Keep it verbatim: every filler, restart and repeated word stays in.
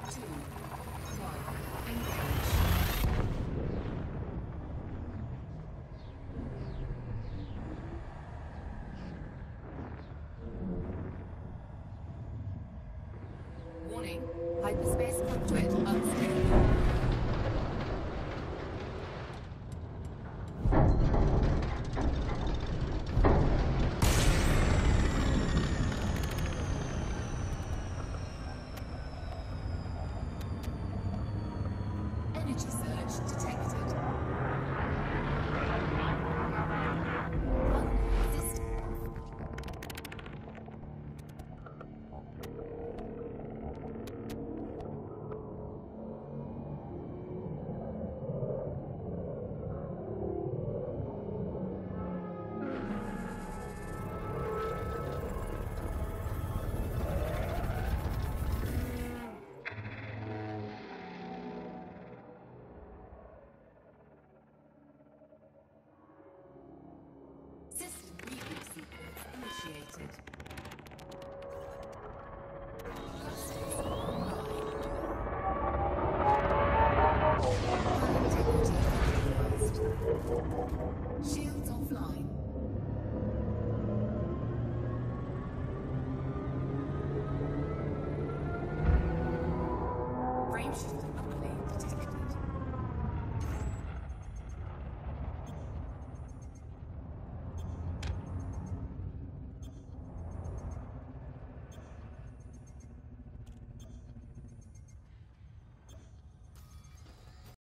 two, one, engage. Warning, hyperspace conduit unstable. Energy surge detected. Unsist- System reboot sequence initiated. Clusters online. High integrity compromised. Shields offline. Frameshift